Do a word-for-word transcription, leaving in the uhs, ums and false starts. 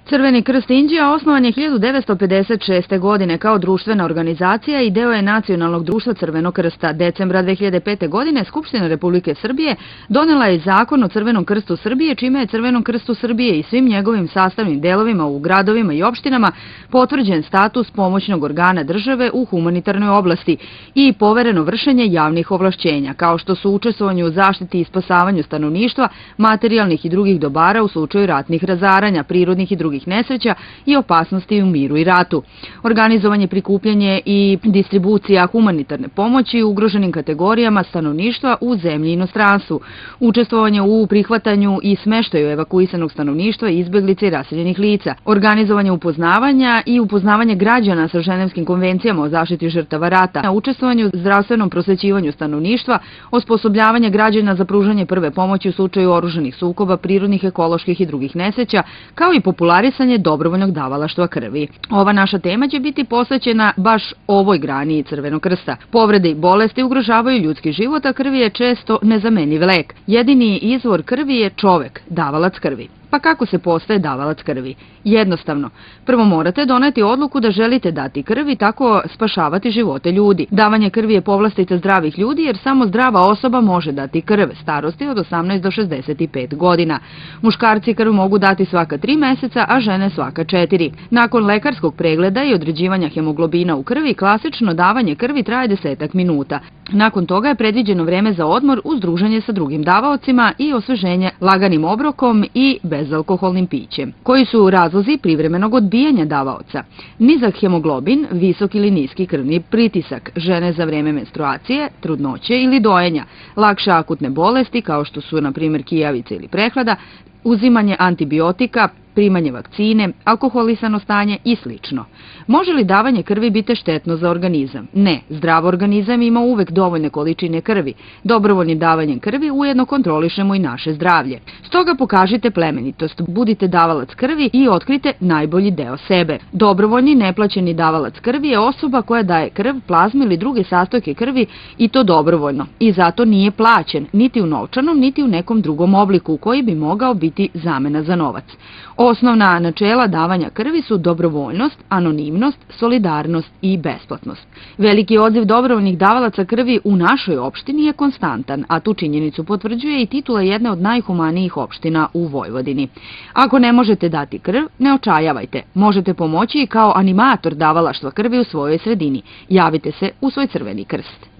Crveni krst Inđija osnovan je hiljadu devetsto pedeset šeste. godine kao društvena organizacija i deo je Nacionalnog društva Crvenog krsta. Decembra dve hiljade pete. godine Skupština Republike Srbije donela je Zakon o Crvenom krstu Srbije, čime je Crvenom krstu Srbije i svim njegovim sastavnim delovima u gradovima i opštinama potvrđen status pomoćnog organa države u humanitarnoj oblasti i povereno vršenje javnih ovlašćenja, kao što su učestvovanje u zaštiti i spasavanju stanovništva, materijalnih i drugih dobara u slučaju ratnih razaranja, prirodnih i drugih nesreća i opasnosti u miru i ratu. Organizovanje, prikupljanje i distribucija humanitarne pomoći ugroženim kategorijama stanovništva u zemlji i inostranstvu. Učestvovanje u prihvatanju i smeštaju evakuisanog stanovništva, izbeglica i raseljenih lica. Organizovanje upoznavanja i upoznavanje građana sa Ženevskim konvencijama o zaštiti žrtava rata. Učestvovanje u zdravstvenom prosvećivanju stanovništva, osposobljavanje građana za pružanje prve pomoći u slučaju oružanih sukoba, prirodnih, ekoloških i drugih nesreća, kao i popularisanje dobrovoljnog davalaštva krvi. Ova naša tema će biti posvećena baš ovoj grani Crvenog krsta. Povrede i bolesti ugrožavaju ljudski život, a krvi je često nezamenljiv lek. Jedini izvor krvi je čovek, davalac krvi. Pa kako se postaje davalac krvi? Jednostavno. Prvo morate doneti odluku da želite dati krv i tako spašavati živote ljudi. Davanje krvi je povlastica zdravih ljudi jer samo zdrava osoba može dati krv, starosti od osamnaest do šezdeset pet godina. Muškarci krv mogu dati svaka tri meseca, a žene svaka četiri. Nakon lekarskog pregleda i određivanja hemoglobina u krvi, klasično davanje krvi traje desetak minuta. Nakon toga je predviđeno vreme za odmor uz druženje sa drugim davaocima i osveženje laganim obrokom i bezalkoholnim pićem. Koji su razlozi privremenog odbijanja davaoca? Nizak hemoglobin, visok ili niski krvni pritisak, žene za vreme menstruacije, trudnoće ili dojenja, lakše akutne bolesti kao što su na primjer kijavica ili prehlada, uzimanje antibiotika, primanje vakcine, alkoholisano stanje i slično. Može li davanje krvi biti štetno za organizam? Ne, zdrav organizam ima uvek dovoljne količine krvi. Dobrovoljnim davanjem krvi ujedno kontrolišemo i naše zdravlje. Stoga pokažite plemenitost, budite davalac krvi i otkrite najbolji deo sebe. Dobrovoljni neplaćeni davalac krvi je osoba koja daje krv, plazmu ili druge sastojke krvi i to dobrovoljno. I zato nije plaćen, niti u novčanom, niti u nekom drugom obliku koji bi mogao biti zamena za novac. Osnovna načela davanja krvi su dobrovoljnost, anonimnost, solidarnost i besplatnost. Veliki odziv dobrovoljnih davalaca krvi u našoj opštini je konstantan, a tu činjenicu potvrđuje i titula jedne od najhumanijih opština u Vojvodini. Ako ne možete dati krv, ne očajavajte. Možete pomoći i kao animator davalaštva krvi u svojoj sredini. Javite se u svoj Crveni krst.